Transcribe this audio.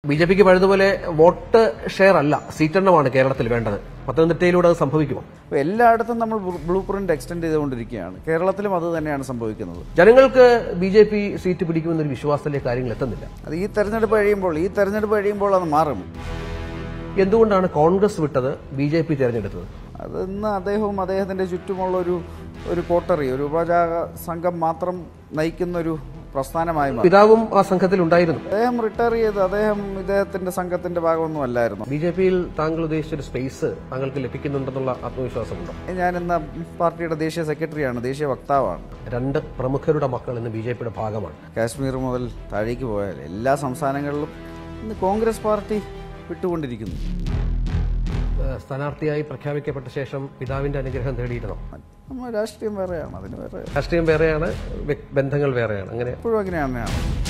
ബിജെപിക്ക് പഴയതുപോലെ vote share അല്ല, സീറ്റെണ്ണമാണ് കേരളത്തിൽ വേണ്ടത്. പത്തനംതിട്ടയിലൂടെ അത് സംഭവിക്കുമോ? എല്ലായിടത്തും നമ്മൾ ബ്ലൂ പ്രിന്റ് എക്സ്റ്റെൻഡ് ചെയ്തുകൊണ്ടിരിക്കുകയാണ്. കേരളത്തിലും അത് തന്നെയാണ് സംഭവിക്കുന്നത്. ജനങ്ങൾക്ക് ബിജെപി സീറ്റ് പിടിക്കുമെന്നൊരു വിശ്വാസത്തിലേക്ക് കാര്യങ്ങൾ എത്തുന്നില്ല. അത് ഈ തെരഞ്ഞെടുപ്പ് കഴിയുമ്പോൾ അത് മാറും. എന്തുകൊണ്ടാണ് കോൺഗ്രസ് വിട്ടത്, ബിജെപി തിരഞ്ഞെടുത്തത്? അത് ഇന്ന് അദ്ദേഹവും അദ്ദേഹത്തിന്റെ ചുറ്റുമുള്ള ഒരു കോട്ടറി, ഒരു ഉപജാക സംഘം മാത്രം നയിക്കുന്ന ഒരു പ്രസ്ഥാനമായി മാറി. പിതാവും ആ സംഘത്തിൽ ഉണ്ടായിരുന്നു. അദ്ദേഹം റിട്ടയർ ചെയ്ത് ഇദ്ദേഹത്തിന്റെ സംഘത്തിന്റെ ഭാഗമൊന്നും അല്ലായിരുന്നു. ബിജെപിയിൽ താങ്കൾ ഉദ്ദേശിച്ചൊരു സ്പേസ് താങ്കൾക്ക് ലഭിക്കുന്നുണ്ടെന്നുള്ള ആത്മവിശ്വാസമുണ്ടോ? ഞാൻ ഇന്ന് പാർട്ടിയുടെ ദേശീയ സെക്രട്ടറിയാണ്, ദേശീയ വക്താവാണ്. 2 പ്രമുഖരുടെ മക്കൾ ഇന്ന് ബിജെപിയുടെ ഭാഗമാണ്. കാശ്മീർ മുതൽ താഴേക്ക് പോയാൽ എല്ലാ സംസ്ഥാനങ്ങളിലും ഇന്ന് കോൺഗ്രസ് പാർട്ടി വിട്ടുകൊണ്ടിരിക്കുന്നു. സ്ഥാനാർത്ഥിയായി പ്രഖ്യാപിക്കപ്പെട്ട ശേഷം പിതാവിന്റെ അനുഗ്രഹം തേടിയിരുന്നോ? രാഷ്ട്രീയം വേറെയാണ്, അതിന് വേറെ രാഷ്ട്രീയം വേറെയാണ്, ബന്ധങ്ങൾ വേറെയാണ്. അങ്ങനെ എപ്പോഴും അങ്ങനെയാണ്.